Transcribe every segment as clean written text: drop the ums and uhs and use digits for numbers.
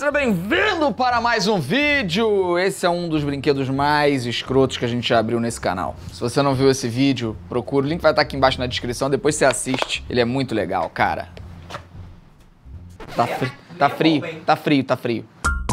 seja bem-vindo para mais um vídeo! Esse é um dos brinquedos mais escrotos que a gente já abriu nesse canal. Se você não viu esse vídeo, procura, o link vai estar aqui embaixo na descrição, depois você assiste. Ele é muito legal, cara. Tá frio.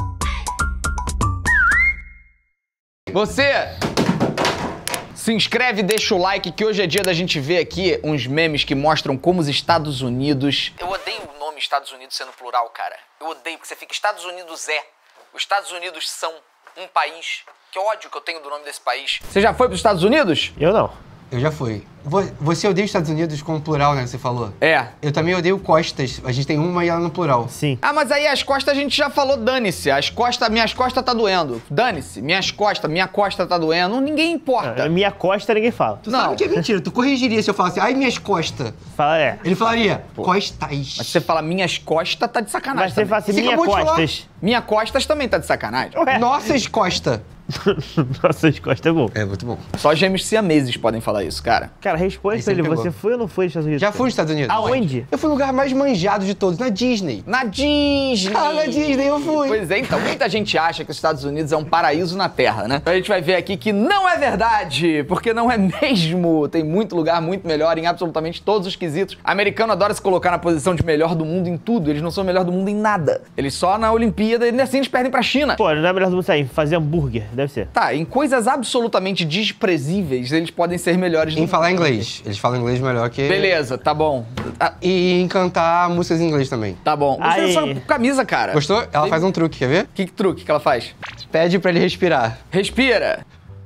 Você se inscreve e deixa o like, que hoje é dia da gente ver aqui uns memes que mostram como os Estados Unidos... Eu odeio o nome Estados Unidos sendo plural, cara. Eu odeio, porque você fica Estados Unidos é. Os Estados Unidos são um país. Que ódio que eu tenho do nome desse país. Você já foi para os Estados Unidos? Eu não. Eu já fui. Você odeia os Estados Unidos como plural, né, que você falou? É. Eu também odeio costas. A gente tem uma e ela no plural. Sim. Ah, mas aí as costas a gente já falou, dane-se. Minhas costas tá doendo. Dane-se. minha costa tá doendo. Ninguém importa. Minha costa ninguém fala. Tu sabe que é mentira. Tu corrigiria se eu falasse, ai, minhas costas. Fala, é. Ele falaria, costas. Mas se você fala minhas costas, tá de sacanagem. Mas você também. fala assim, Você minha acabou de falar. costas. Minha costas também tá de sacanagem. Ué. Nossas costas. Nossas costas é bom. É, muito bom. Só gêmeos siameses podem falar isso, cara. Cara, responde Aí pra ele, você pegou. você foi ou não foi nos Estados Unidos? Já fui nos Estados Unidos. Aonde? Eu fui no lugar mais manjado de todos, na Disney. Na Disney! Ah, na Disney eu fui. Pois é, então muita gente acha que os Estados Unidos é um paraíso na Terra, né? A gente vai ver aqui que não é verdade, porque não é mesmo. Tem muito lugar muito melhor em absolutamente todos os quesitos. Americano adora se colocar na posição de melhor do mundo em tudo. Eles não são o melhor do mundo em nada. Eles só na Olimpíada e assim eles perdem pra China. Pô, não é melhor do mundo sair, fazer hambúrguer, deve ser. Tá, em coisas absolutamente desprezíveis, eles podem ser melhores do Em mundo. falar inglês. Eles falam inglês melhor que... Beleza, tá bom. E em cantar músicas em inglês também. Tá bom. Você Aí. só camisa, cara. Gostou? Ela faz um truque, quer ver? Que truque que ela faz? Pede pra ele respirar. Respira.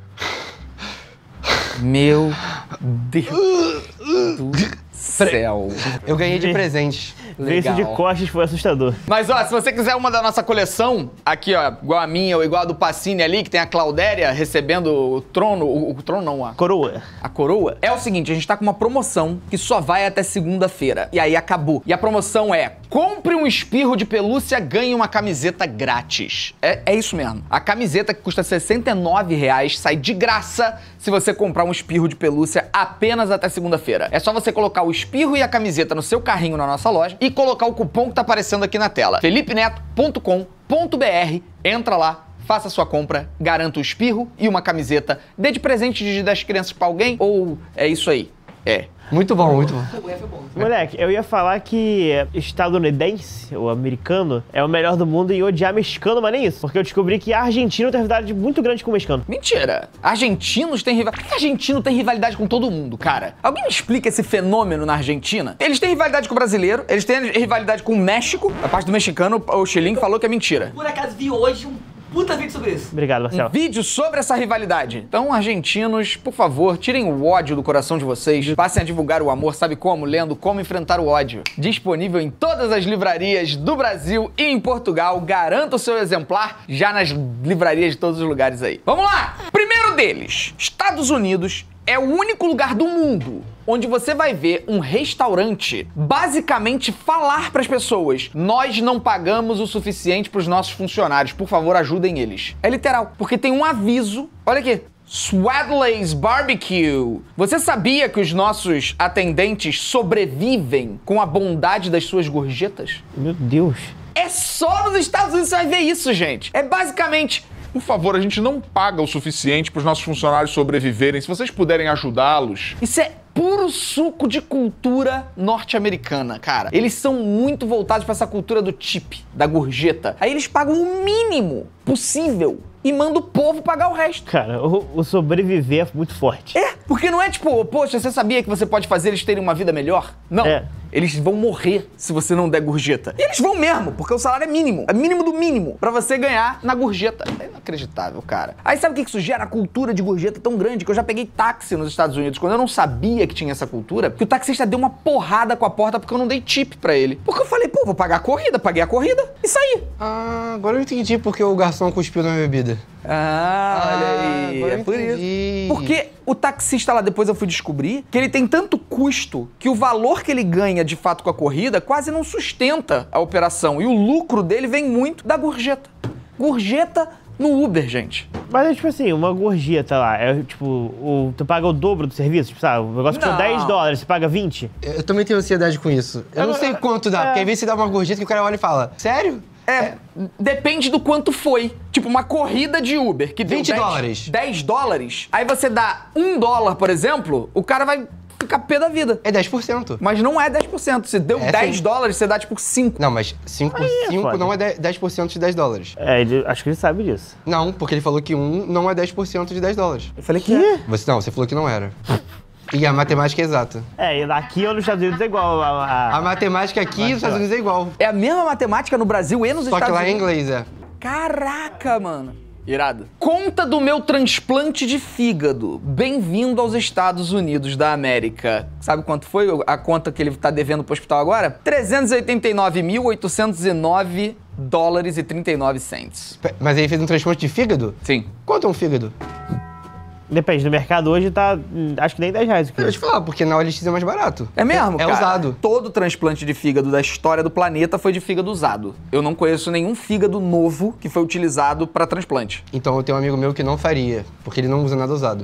Meu Deus do céu. Eu ganhei de presente. Ver isso de costas foi assustador. Mas ó, se você quiser uma da nossa coleção, aqui ó, igual a minha ou igual a do Pacini ali, que tem a Claudéria recebendo o trono, o trono não, Coroa. a coroa, é o seguinte, a gente tá com uma promoção que só vai até segunda-feira. E aí acabou. E a promoção é, compre um espirro de pelúcia, ganhe uma camiseta grátis. É isso mesmo. A camiseta que custa R$69 sai de graça se você comprar um espirro de pelúcia apenas até segunda-feira. É só você colocar o espirro e a camiseta no seu carrinho na nossa loja e colocar o cupom que tá aparecendo aqui na tela. felipeneto.com.br, entra lá, faça sua compra, garanta o espirro e uma camiseta, dê de presente das crianças pra alguém, ou é isso aí? É. Muito bom, muito bom. Moleque, eu ia falar que estadunidense, ou americano, é o melhor do mundo em odiar mexicano, mas nem isso. Porque eu descobri que argentino tem rivalidade muito grande com o mexicano. Mentira! Argentinos têm rivalidade. Por que argentino tem rivalidade com todo mundo, cara? Alguém me explica esse fenômeno na Argentina? Eles têm rivalidade com o brasileiro, eles têm rivalidade com o México. A parte do mexicano, o Chilinho falou que é mentira. Por acaso vi hoje um puta vídeo sobre isso. Obrigado, Um Marcelo. vídeo sobre essa rivalidade. Então, argentinos, por favor, tirem o ódio do coração de vocês. Passem a divulgar o amor, sabe como? Lendo Como Enfrentar o Ódio. Disponível em todas as livrarias do Brasil e em Portugal. Garanta o seu exemplar já nas livrarias de todos os lugares aí. Vamos lá! Primeiro deles, Estados Unidos é o único lugar do mundo onde você vai ver um restaurante basicamente falar para as pessoas: nós não pagamos o suficiente para os nossos funcionários, por favor, ajudem eles. É literal, porque tem um aviso, olha aqui, Swadley's Barbecue. Você sabia que os nossos atendentes sobrevivem com a bondade das suas gorjetas? Meu Deus. É só nos Estados Unidos que você vai ver isso, gente. É basicamente: por favor, a gente não paga o suficiente para os nossos funcionários sobreviverem. Se vocês puderem ajudá-los... isso é puro suco de cultura norte-americana, cara. Eles são muito voltados para essa cultura do tip, da gorjeta. Aí eles pagam o mínimo possível e mandam o povo pagar o resto. Cara, o sobreviver é muito forte. É, porque não é tipo, poxa, você sabia que você pode fazer eles terem uma vida melhor? Não. É. Eles vão morrer se você não der gorjeta. E eles vão mesmo, porque o salário é mínimo. É mínimo do mínimo pra você ganhar na gorjeta. É inacreditável, cara. Aí sabe o que isso gera? A cultura de gorjeta tão grande que eu já peguei táxi nos Estados Unidos quando eu não sabia que tinha essa cultura, que o taxista deu uma porrada com a porta porque eu não dei tip pra ele. Porque eu falei, pô, vou pagar a corrida, paguei a corrida e saí. Ah, agora eu entendi porque o garçom cuspiu na minha bebida. Olha aí, agora é eu por entendi. isso. Porque o taxista lá, depois eu fui descobrir que ele tem tanto custo que o valor que ele ganha de fato com a corrida quase não sustenta a operação. E o lucro dele vem muito da gorjeta. Gorjeta no Uber, gente. Mas é tipo assim, uma gorjeta lá, é tipo, tu paga o dobro do serviço, tipo, sabe? O negócio custa Não. $10, você paga 20? Eu também tenho ansiedade com isso. Eu não sei quanto dá, porque às vezes você dá uma gorjeta que o cara olha e fala, sério? Depende do quanto foi. Tipo, uma corrida de Uber que deu 20 dólares. 10 dólares. Aí você dá $1, por exemplo, o cara vai ficar pé da vida. É 10%. Mas não é 10%. Se deu É, 10 sim. dólares, você dá tipo 5. Não, mas 5 por 5 foda. não é 10% de 10 dólares. Acho que ele sabe disso. Não, porque ele falou que 1 não é 10% de 10 dólares. Eu falei que é. Você falou que não era. E a matemática é exata. E daqui ou nos Estados Unidos é igual A matemática aqui nos Estados Unidos é igual. É a mesma matemática no Brasil e nos Só que Estados lá em Unidos. inglês, é. Caraca, mano. Irado. Conta do meu transplante de fígado. Bem-vindo aos Estados Unidos da América. Sabe quanto foi a conta que ele tá devendo pro hospital agora? 389.809 dólares e 39 cents. Mas ele fez um transplante de fígado? Sim. Quanto é um fígado? Depende, no mercado hoje tá, acho que nem 10 reais o Eu quilo. vou te falar, porque na OLX é mais barato. É mesmo, É cara? usado. Todo transplante de fígado da história do planeta foi de fígado usado. Eu não conheço nenhum fígado novo que foi utilizado pra transplante. Então eu tenho um amigo meu que não faria, porque ele não usa nada usado.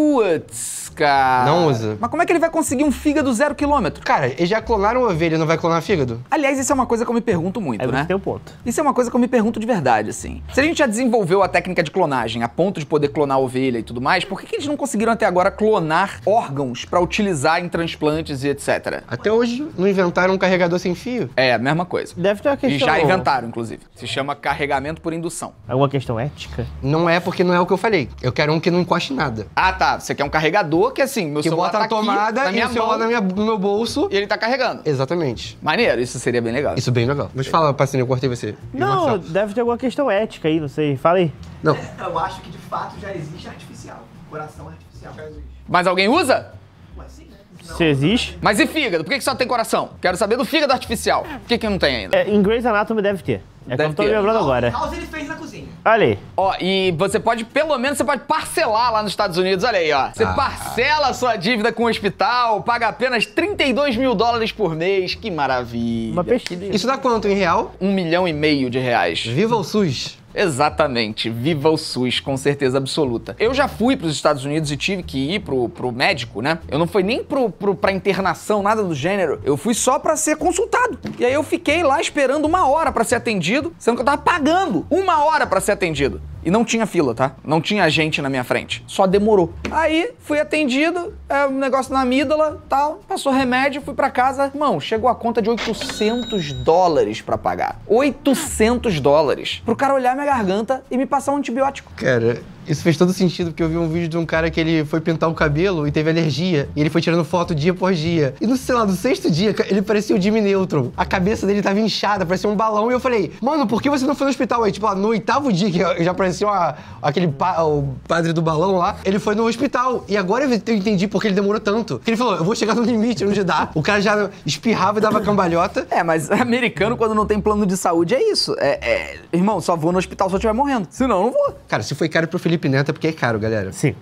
Putz, cara. Não usa. Mas como é que ele vai conseguir um fígado 0 km? Cara, eles já clonaram ovelha, não vai clonar fígado? Aliás, isso é uma coisa que eu me pergunto muito, Aí né? você tem um ponto. Isso é uma coisa que eu me pergunto de verdade, assim. Se a gente já desenvolveu a técnica de clonagem a ponto de poder clonar ovelha e tudo mais, por que eles não conseguiram até agora clonar órgãos pra utilizar em transplantes e etc? Até hoje não inventaram um carregador sem fio. É, a mesma coisa. Deve ter uma E questão... já inventaram, inclusive. Se chama carregamento por indução. Alguma questão ética? Não é porque não é o que eu falei. Eu quero um que não encoste nada. Ah, tá. Você quer um carregador que, assim, meu Que celular bota tá a tomada aqui, na e minha o celular mão, no meu bolso. e ele tá carregando. Exatamente. Maneiro, isso seria bem legal. Isso é bem legal. Mas fala, Passinho, eu cortei você. E o Não, Marcelo? deve ter alguma questão ética aí, não sei. Fala aí. Não. Eu acho que de fato já existe artificial. Coração artificial. Mas alguém usa? Mas sim, né? Senão- Se existe. Mas e fígado? Por que só tem coração? Quero saber do fígado artificial. Por que não tem ainda? Em Grey's Anatomy deve ter. É que eu Deve não tô ter. me lembrando agora. House ele fez na cozinha. Olha aí. Ó, e você pode, pelo menos, você pode parcelar lá nos Estados Unidos. Olha aí, ó. Você parcela a sua dívida com o hospital, paga apenas 32 mil dólares por mês. Que maravilha. Uma pesquisa. Isso dá quanto em real? 1,5 milhão de reais. Viva o SUS! Exatamente. Viva o SUS, com certeza absoluta. Eu já fui pros Estados Unidos e tive que ir pro médico, né? Eu não fui nem pra internação, nada do gênero. Eu fui só pra ser consultado. E aí eu fiquei lá esperando 1 hora pra ser atendido, sendo que eu tava pagando 1 hora pra ser atendido. E não tinha fila, tá? Não tinha gente na minha frente. Só demorou. Aí, fui atendido, um negócio na amígdala, tal. Passou remédio, fui pra casa. Irmão, chegou a conta de 800 dólares pra pagar. 800 dólares. Pro cara olhar minha garganta e me passar um antibiótico. Cara, isso fez todo sentido, porque eu vi um vídeo de um cara que ele foi pintar o cabelo e teve alergia. E ele foi tirando foto dia por dia. E no, sei lá, no 6º dia, ele parecia o Jimmy Neutron. A cabeça dele tava inchada, parecia um balão. E eu falei, mano, por que você não foi no hospital? Aí, tipo, no 8º dia, que já parecia o padre do balão lá, ele foi no hospital. E agora eu entendi por que ele demorou tanto. Porque ele falou, eu vou chegar no limite onde dá. O cara já espirrava e dava cambalhota. É, mas americano, quando não tem plano de saúde, é isso. Irmão, só vou no hospital se eu estiver morrendo. Senão, eu não vou. Cara, se foi caro pro Felipe Neto é porque é caro, galera. Sim.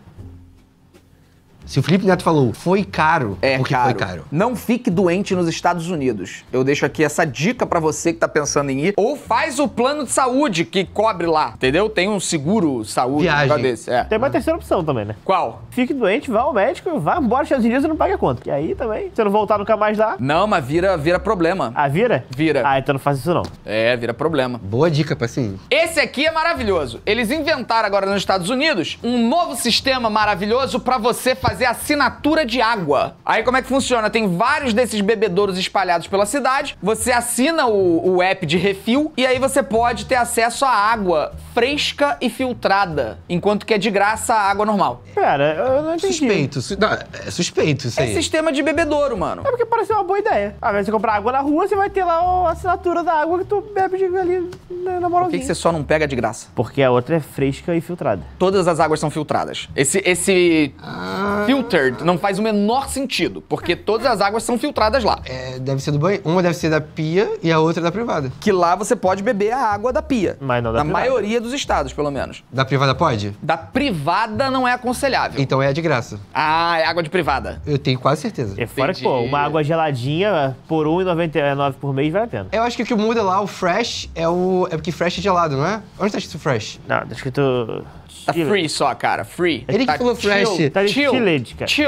Se o Felipe Neto falou, foi caro, porque caro. foi caro. Não fique doente nos Estados Unidos. Eu deixo aqui essa dica pra você que tá pensando em ir. Ou faz o plano de saúde que cobre lá, entendeu? Tem um seguro saúde Viagem. um negócio desse. É. Tem uma terceira opção também, né? Qual? Fique doente, vá ao médico, vá embora dos Estados Unidos e não pague a conta. E aí também, se eu não voltar nunca mais lá. Não, mas vira problema. Ah, vira? Vira. Ah, então não faça isso não. Vira problema. Boa dica, Passinho. Esse aqui é maravilhoso. Eles inventaram agora nos Estados Unidos um novo sistema maravilhoso pra você fazer assinatura de água. Aí como é que funciona? Tem vários desses bebedouros espalhados pela cidade. Você assina o app de refil e aí você pode ter acesso à água fresca e filtrada, enquanto que é de graça a água normal. Cara, eu não entendi. Suspeito. É suspeito isso É aí. sistema de bebedouro, mano. É porque pareceu uma boa ideia. Ao invés de você comprar água na rua, você vai ter lá a assinatura da água que tu bebe ali na Por que moralzinha. que você só não pega de graça? Porque a outra é fresca e filtrada. Todas as águas são filtradas. Esse filtered não faz o menor sentido, porque todas as águas são filtradas lá. Deve ser do banho. Uma deve ser da pia e a outra da privada. Que lá você pode beber a água da pia. Mas não da Na privada. maioria dos estados, pelo menos. Da privada pode? Da privada não é aconselhável. Então é de graça. Ah, é água de privada. Eu tenho quase certeza. É fora que, Entendi. pô, uma água geladinha por R$1,99 por mês vale a pena. Eu acho que o que muda lá, o fresh, é porque fresh é gelado, não é? Onde tá escrito fresh? Não, tá escrito... Tá free só, cara. Free. Ele que Tá falou fresh. Tá ali chilled, cara. Chilled.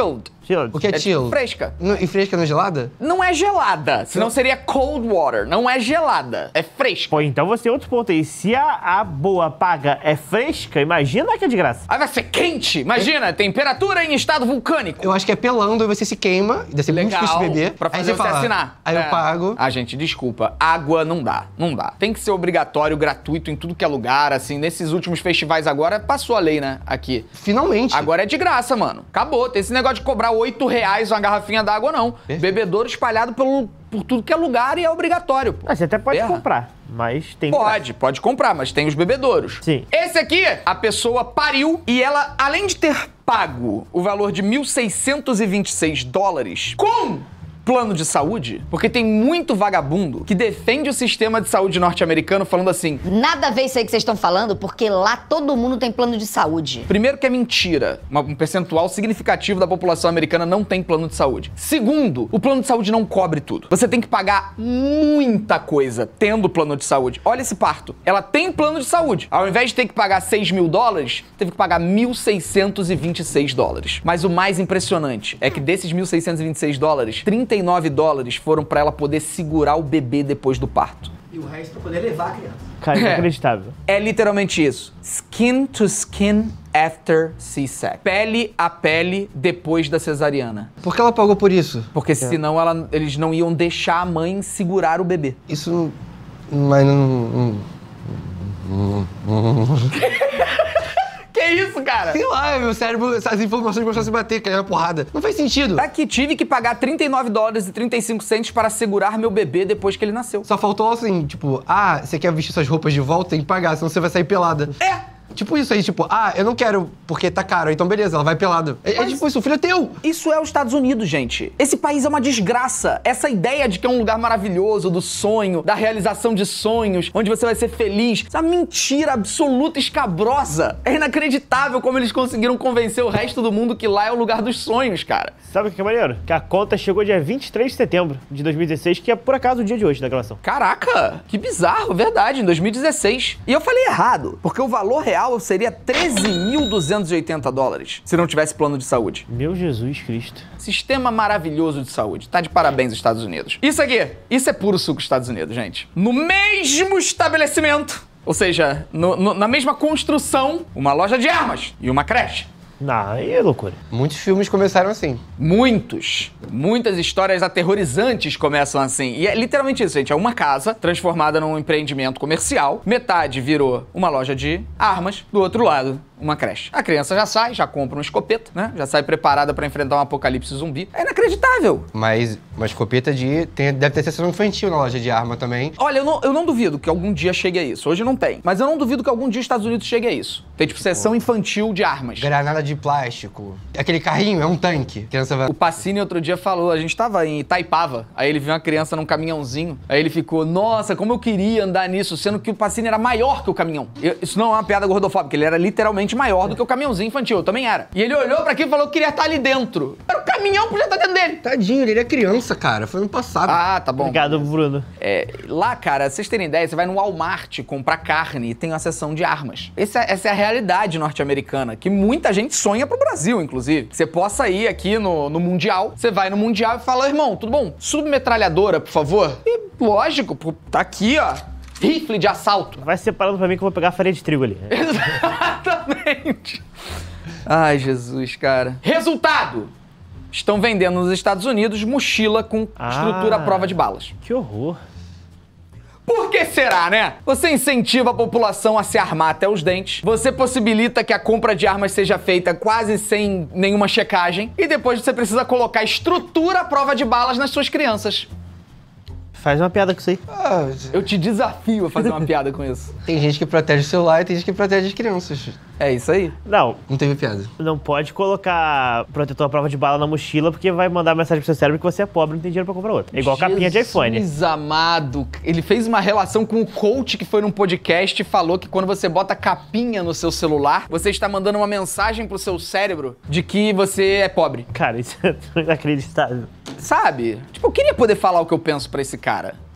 Chilled. O que é chill? Fresca. E fresca não é gelada? Não é gelada, senão seria cold water. Não é gelada, é fresca. Pô, então você tem outro ponto aí. Se a boa paga é fresca, imagina que é de graça. Aí vai ser quente. Imagina, temperatura em estado vulcânico. Eu acho que é pelando e você se queima, deve ser muito difícil de beber. Pra fazer aí você fala, assinar. Aí eu pago. Ah, gente, desculpa. Água não dá. Não dá. Tem que ser obrigatório, gratuito em tudo que é lugar, assim. Nesses últimos festivais agora, passou a lei, né? Aqui. Finalmente. Agora é de graça, mano. Acabou. Tem esse negócio de cobrar R$8 uma garrafinha d'água, não. Bebedouro espalhado por tudo que é lugar e é obrigatório, pô. Ah, você até pode Terra. comprar, mas tem... Pode comprar, mas tem os bebedouros. Sim. Esse aqui, a pessoa pariu e ela, além de ter pago o valor de $1.626 com plano de saúde, porque tem muito vagabundo que defende o sistema de saúde norte-americano falando assim, Nada a ver isso aí que vocês estão falando, porque lá todo mundo tem plano de saúde. primeiro que é mentira, um percentual significativo da população americana não tem plano de saúde. Segundo, o plano de saúde não cobre tudo. Você tem que pagar muita coisa tendo plano de saúde. Olha esse parto. Ela tem plano de saúde. Ao invés de ter que pagar $6.000, teve que pagar $1.626. Mas o mais impressionante é que desses $1.626, $39 foram pra ela poder segurar o bebê depois do parto. E o resto pra poder levar a criança. Cara, inacreditável. É literalmente isso. Skin to skin after C-section. Pele a pele depois da cesariana. Por que ela pagou por isso? Porque senão eles não iam deixar a mãe segurar o bebê. Isso mas não... Que isso, cara? Sei lá, meu cérebro, as informações começaram a se bater, cair na porrada. Não faz sentido. Aqui tive que pagar $39,35 para segurar meu bebê depois que ele nasceu. Só faltou assim, tipo, você quer vestir suas roupas de volta? Tem que pagar, senão você vai sair pelada. É! Tipo isso aí, tipo, eu não quero porque tá caro, então beleza, ela vai pelada. É tipo isso, o filho é teu. Isso é os Estados Unidos, gente. Esse país é uma desgraça. Essa ideia de que é um lugar maravilhoso, do sonho, da realização de sonhos, onde você vai ser feliz, essa mentira absoluta e escabrosa. É inacreditável como eles conseguiram convencer o resto do mundo que lá é o lugar dos sonhos, cara. Sabe o que é maneiro? Que a conta chegou dia 23 de setembro de 2016, que é por acaso o dia de hoje da gravação. Caraca, que bizarro, verdade, em 2016. E eu falei errado, porque o valor real seria $13.280 se não tivesse plano de saúde. Meu Jesus Cristo. Sistema maravilhoso de saúde. Tá de parabéns, Estados Unidos. Isso aqui, isso é puro suco Estados Unidos, gente. No mesmo estabelecimento, ou seja, na mesma construção, uma loja de armas e uma creche. Não, aí é loucura. Muitos filmes começaram assim. Muitas histórias aterrorizantes começam assim. E é literalmente isso, gente. É uma casa transformada num empreendimento comercial. Metade virou uma loja de armas, do outro lado, uma creche. A criança já sai, já compra uma escopeta, né? Já sai preparada pra enfrentar um apocalipse zumbi. É inacreditável. Mas uma escopeta deve ter sessão infantil na loja de arma também. Olha, eu não duvido que algum dia chegue a isso. Hoje não tem. Mas eu não duvido que algum dia os Estados Unidos chegue a isso. Tem, tipo, sessão infantil de armas. Granada de plástico. Aquele carrinho é um tanque. A criança vai... O Pacini outro dia falou, a gente tava em Itaipava, aí ele viu uma criança num caminhãozinho, aí ele ficou, nossa, como eu queria andar nisso, sendo que o Pacini era maior que o caminhão. Isso não é uma piada gordofóbica, ele era literalmente maior do que o caminhãozinho infantil, eu também era. E ele olhou pra aquilo e falou que queria estar ali dentro. Era o caminhão, podia estar dentro dele. Tadinho, ele é criança, cara. Foi no passado. Ah, tá bom. Obrigado, Bruno. Lá, cara, vocês terem ideia, você vai no Walmart comprar carne e tem uma seção de armas. Essa é a realidade norte-americana, que muita gente sonha pro Brasil, inclusive. Você possa ir aqui no Mundial, você vai no Mundial e fala, irmão, tudo bom? Submetralhadora, por favor. E lógico, tá aqui, ó. Rifle de assalto. Vai separando pra mim que eu vou pegar a farinha de trigo ali. Exatamente. Ai, Jesus, cara. Resultado! Estão vendendo nos Estados Unidos mochila com estrutura à prova de balas. Que horror. Por que será, né? Você incentiva a população a se armar até os dentes, você possibilita que a compra de armas seja feita quase sem nenhuma checagem, e depois você precisa colocar estrutura à prova de balas nas suas crianças. Faz uma piada com isso aí. Eu te desafio a fazer uma piada com isso. Tem gente que protege o celular e tem gente que protege as crianças. É isso aí. Não, Não teve piada. não pode colocar protetor à prova de bala na mochila, porque vai mandar mensagem pro seu cérebro que você é pobre e não tem dinheiro pra comprar outra. É igual capinha de iPhone. Jesus amado. Ele fez uma relação com o coach que foi num podcast e falou que quando você bota capinha no seu celular, você está mandando uma mensagem pro seu cérebro de que você é pobre. Cara, isso é inacreditável. Sabe? Tipo, eu queria poder falar o que eu penso pra esse cara.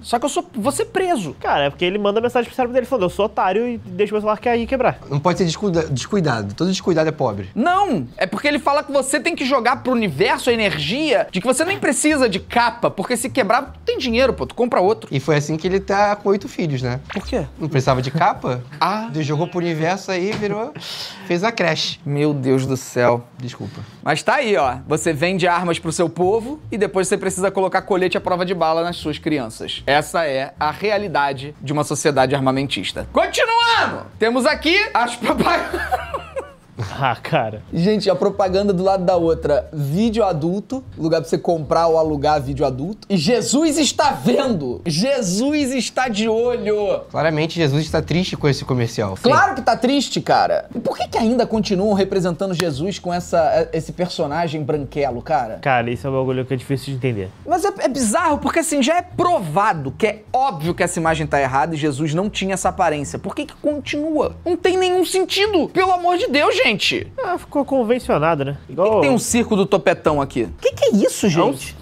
Só que vou ser preso. Cara, é porque ele manda mensagem pro cérebro dele falando, eu sou otário e deixa o meu celular cair e quebrar. Não pode ser descuidado. Todo descuidado é pobre. Não, é porque ele fala que você tem que jogar pro universo a energia de que você nem precisa de capa, porque se quebrar, tu tem dinheiro, pô, tu compra outro. E foi assim que ele tá com 8 filhos, né? Por quê? Não precisava de capa? Ah. Ele jogou pro universo aí, fez a creche. Meu Deus do céu. Desculpa. Mas tá aí, ó. Você vende armas pro seu povo e depois você precisa colocar colete à prova de bala nas suas crianças. Essa é a realidade de uma sociedade armamentista. Continuando! Temos aqui as propagandas. Ah, cara. Gente, a propaganda do lado da outra. Vídeo adulto, lugar pra você comprar ou alugar vídeo adulto. E Jesus está vendo! Jesus está de olho! Claramente, Jesus está triste com esse comercial. Claro que tá triste, cara. E por que ainda continuam representando Jesus com esse personagem branquelo, cara? Cara, isso é um bagulho que é difícil de entender. Mas é bizarro, porque assim, já é provado que é óbvio que essa imagem tá errada e Jesus não tinha essa aparência. Por que continua? Não tem nenhum sentido! Pelo amor de Deus, gente! Ah, ficou convencionado, né? Por que tem um circo do topetão aqui? O que é isso, gente?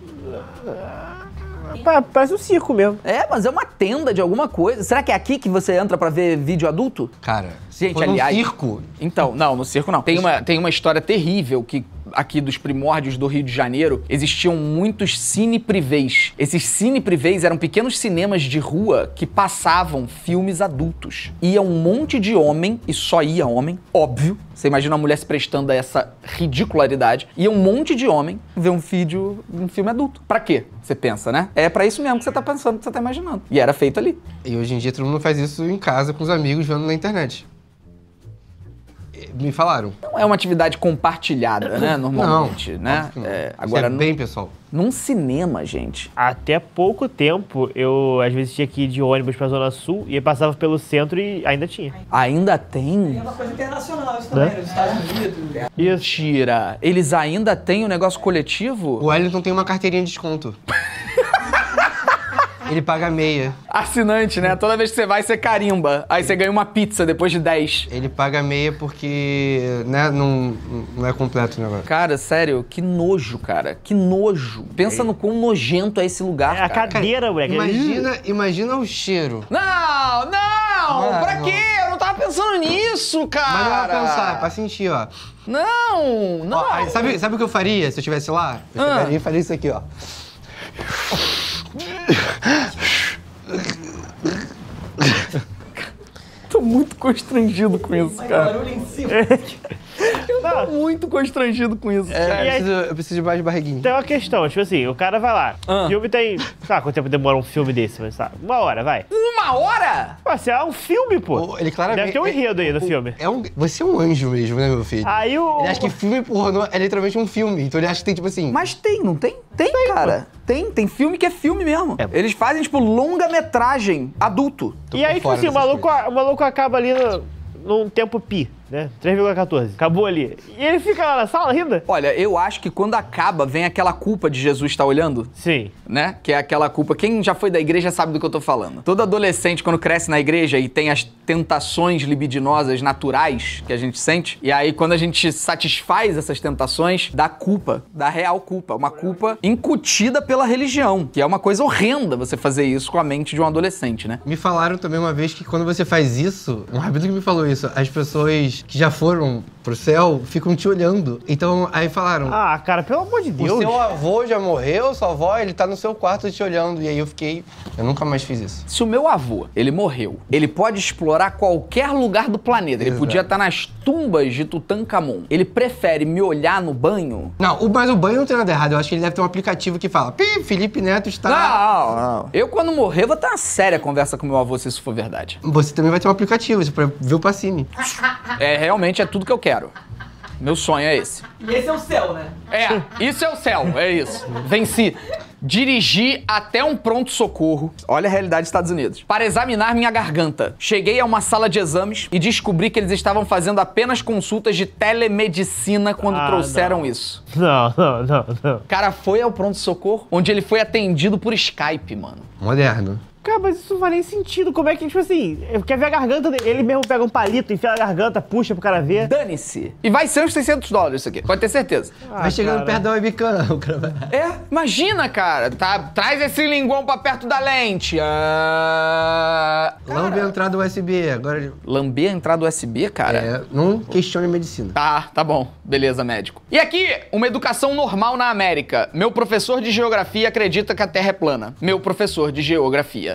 Parece um circo mesmo. É, mas é uma tenda de alguma coisa. Será que é aqui que você entra pra ver vídeo adulto? Cara, Gente, foi aliás... no circo. Então, não, no circo não. Tem uma história terrível que aqui dos primórdios do Rio de Janeiro, existiam muitos cine-privês. Esses cine-privês eram pequenos cinemas de rua que passavam filmes adultos. Ia um monte de homem, e só ia homem, óbvio. Você imagina uma mulher se prestando a essa ridicularidade. Ia um monte de homem ver um filme adulto. Pra quê? Você pensa, né? É pra isso mesmo que você tá pensando, que você tá imaginando. E era feito ali. E hoje em dia todo mundo faz isso em casa com os amigos, vendo na internet. Me falaram. Não é uma atividade compartilhada, né? Normalmente, né? Não. Agora, Isso é bem, pessoal. num cinema, gente. Até pouco tempo, eu às vezes tinha que ir de ônibus pra Zona Sul e eu passava pelo centro e ainda tinha. Ainda tem? É uma coisa internacional isso também, nos Estados Unidos. Mentira! Eles ainda têm o negócio coletivo? O Wellington tem uma carteirinha de desconto. Ele paga meia. Assinante, né? Toda vez que você vai, você carimba. Aí você ganha uma pizza depois de 10. Ele paga meia porque, né, não é completo o negócio. Cara, sério, que nojo, cara. Que nojo. Pensa no quão nojento é esse lugar, É a cara. cadeira, moleque. Imagina o cheiro. Não! Pra Mano. quê? Eu não tava pensando nisso, cara. Mas não vai pensar, é pra sentir, ó. Não! Ó, aí, sabe o que eu faria se eu estivesse lá? Eu faria isso aqui, ó. Tô muito constrangido com isso, cara. Barulho em cima. Eu tô muito constrangido com isso, cara. Eu preciso de mais barriguinha. Tem uma questão, tipo assim, o cara vai lá. O filme tem. Sabe quanto tempo demora um filme desse? Mas, sabe, 1 hora, vai. 1 hora? Pô, você é um filme, pô. Ele claramente... Deve ter um enredo aí no filme. Você é um anjo mesmo, né, meu filho? Aí o. Ele acha que filme pornô é literalmente um filme. Então ele acha que tem, tipo assim... Mas tem, não tem? Tem, cara. Tem filme que é filme mesmo. Eles fazem, tipo, longa-metragem adulto. E aí, tipo fora assim, o maluco acaba ali num tempo pi, né? 3,14. Acabou ali. E ele fica lá na sala ainda? Olha, eu acho que quando acaba, vem aquela culpa de Jesus estar olhando, Sim. né? Que é aquela culpa. Quem já foi da igreja sabe do que eu tô falando. Todo adolescente, quando cresce na igreja e tem as tentações libidinosas naturais que a gente sente, e aí quando a gente satisfaz essas tentações, dá culpa, dá real culpa. Uma culpa incutida pela religião, que é uma coisa horrenda você fazer isso com a mente de um adolescente, né? Me falaram também uma vez que quando você faz isso, um rabino que me falou isso, as pessoas que já foram pro céu ficam te olhando. Então, aí falaram... Ah, cara, pelo amor de O Deus. seu avô já morreu, sua avó, ele tá no seu quarto te olhando. E aí eu nunca mais fiz isso. Se o meu avô, ele morreu, ele pode explorar qualquer lugar do planeta. Ele Exato. podia estar nas tumbas de Tutankhamon. Ele prefere me olhar no banho? Não, mas o banho não tem nada errado. Eu acho que ele deve ter um aplicativo que fala: Pi, Felipe Neto está... Não. Eu, quando morrer, vou ter uma séria conversa com meu avô se isso for verdade. Você também vai ter um aplicativo, pra ver o Pacini. Realmente é tudo que eu quero. Meu sonho é esse. E esse é o céu, né? Isso é o céu, é isso. Venci. Dirigi até um pronto-socorro, olha a realidade dos Estados Unidos, para examinar minha garganta. Cheguei a uma sala de exames e descobri que eles estavam fazendo apenas consultas de telemedicina quando trouxeram isso. Não. O cara foi ao pronto-socorro, onde ele foi atendido por Skype, mano. Moderno. Cara, mas isso não faz nem sentido. Como é que, tipo assim, quer ver a garganta dele? Ele mesmo pega um palito, enfia na garganta, puxa pro cara ver. Dane-se. E vai ser uns $600 isso aqui, pode ter certeza. Vai chegando perto da webcam, o cara vai... Imagina, cara. Traz esse linguão pra perto da lente. Lambe a entrada USB, agora... Lamber a entrada USB, cara? Não questione a medicina. Tá bom. Beleza, médico. E aqui, uma educação normal na América. Meu professor de geografia acredita que a Terra é plana. Meu professor de geografia.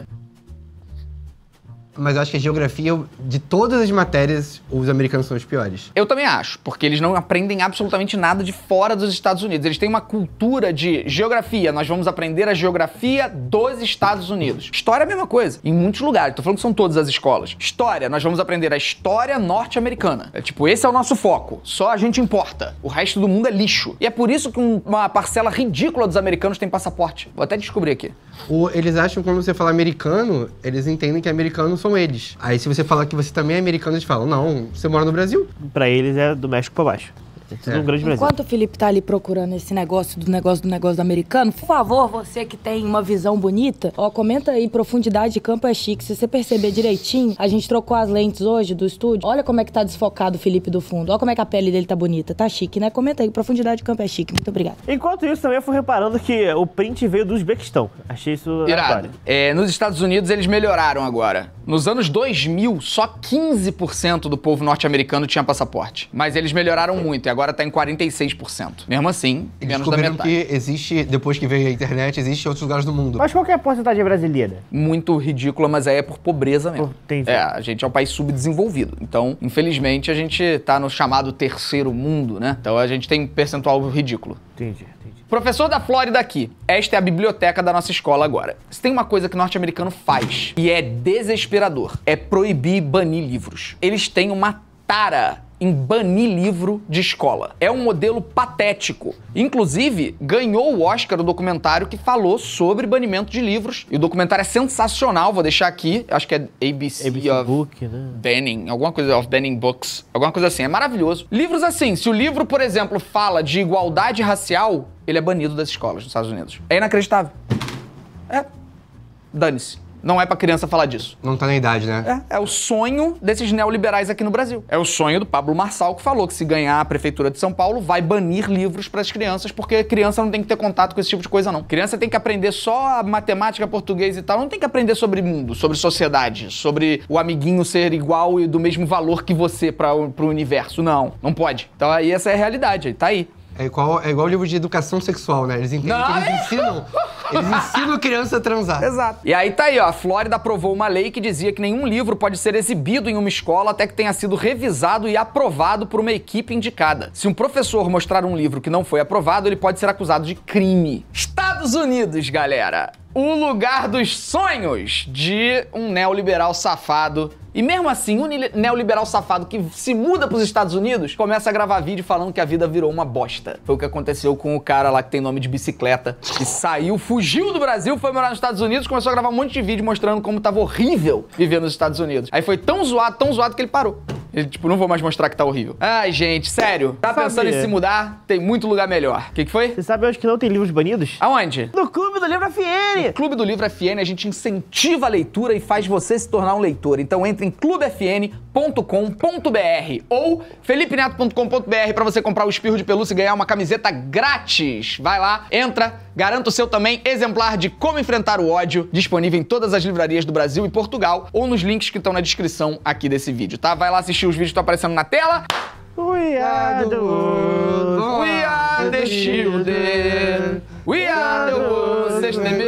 Mas eu acho que a geografia, de todas as matérias, os americanos são os piores. Eu também acho, porque eles não aprendem absolutamente nada de fora dos Estados Unidos. Eles têm uma cultura de geografia. Nós vamos aprender a geografia dos Estados Unidos. História é a mesma coisa, em muitos lugares. Tô falando que são todas as escolas. História, nós vamos aprender a história norte-americana. Esse é o nosso foco. Só a gente importa. O resto do mundo é lixo. E é por isso que uma parcela ridícula dos americanos tem passaporte. Vou até descobrir aqui. Eles acham que quando você fala americano, eles entendem que americanos são eles. Aí se você falar que você também é americano, eles falam, não, você mora no Brasil. Pra eles é do México pra baixo. É tudo um grande Brasil. Enquanto o Felipe tá ali procurando esse negócio do americano, por favor, você que tem uma visão bonita, comenta aí, profundidade de campo é chique. Se você perceber direitinho, a gente trocou as lentes hoje do estúdio. Olha como é que tá desfocado o Felipe do fundo. Olha como é que a pele dele tá bonita. Tá chique, né? Comenta aí, profundidade de campo é chique. Muito obrigada. Enquanto isso, também eu fui reparando que o print veio do Uzbequistão. Achei isso irado. Nos Estados Unidos, eles melhoraram agora. Nos anos 2000, só 15% do povo norte-americano tinha passaporte. Mas eles melhoraram muito e agora tá em 46%. Mesmo assim, Eles menos da descobriram metade. que existe, depois que veio a internet, existe em outros lugares do mundo. Mas qual que é a porcentagem brasileira? Muito ridícula, mas aí é por pobreza mesmo. Entendi. A gente é um país subdesenvolvido. Então, infelizmente, a gente tá no chamado terceiro mundo, né? Então a gente tem um percentual ridículo. Entendi. Professor da Flórida aqui. Esta é a biblioteca da nossa escola agora. Se tem uma coisa que o norte-americano faz, e é desesperador, é proibir e banir livros. Eles têm uma tara em banir livro de escola. É um modelo patético. Inclusive, ganhou o Oscar o documentário que falou sobre banimento de livros. E o documentário é sensacional, vou deixar aqui. Acho que é ABC of Book, né? Banning, alguma coisa, of Banning Books, alguma coisa assim. É maravilhoso. Livros assim, se o livro, por exemplo, fala de igualdade racial, ele é banido das escolas nos Estados Unidos. É inacreditável. Dane-se. Não é pra criança falar disso. Não tá na idade, né? É o sonho desses neoliberais aqui no Brasil. É o sonho do Pablo Marçal, que falou que se ganhar a prefeitura de São Paulo, vai banir livros pras crianças, porque criança não tem que ter contato com esse tipo de coisa, não. Criança tem que aprender só a matemática, português e tal. Não tem que aprender sobre mundo, sobre sociedade, sobre o amiguinho ser igual e do mesmo valor que você pro universo. Não pode. Então aí essa é a realidade, tá aí. É igual o livro de educação sexual, né? Eles entendem que eles ensinam a criança a transar. Exato. E aí tá aí, ó, a Flórida aprovou uma lei que dizia que nenhum livro pode ser exibido em uma escola até que tenha sido revisado e aprovado por uma equipe indicada. Se um professor mostrar um livro que não foi aprovado, ele pode ser acusado de crime. Estados Unidos, galera. O lugar dos sonhos de um neoliberal safado. E mesmo assim, um neoliberal safado que se muda pros Estados Unidos começa a gravar vídeo falando que a vida virou uma bosta. Foi o que aconteceu com o cara lá que tem nome de bicicleta, que saiu, fugiu do Brasil, foi morar nos Estados Unidos, começou a gravar um monte de vídeo mostrando como tava horrível viver nos Estados Unidos. Aí foi tão zoado que ele parou. Ele, tipo, não vou mais mostrar que tá horrível. Ai, gente, sério. Tá pensando em se mudar? Tem muito lugar melhor. O que foi? Você sabe onde que não tem livros banidos? Aonde? No Clube do Livro FN! No Clube do Livro FN, a gente incentiva a leitura e faz você se tornar um leitor. Então entre em clubefn.com.br ou felipeneto.com.br pra você comprar o espirro de pelúcia e ganhar uma camiseta grátis. Vai lá, entra, garanta o seu também, exemplar de Como Enfrentar o Ódio, disponível em todas as livrarias do Brasil e Portugal ou nos links que estão na descrição aqui desse vídeo, tá? Vai lá assistir os vídeos que estão aparecendo na tela. We are the world. We are the children. We are the world.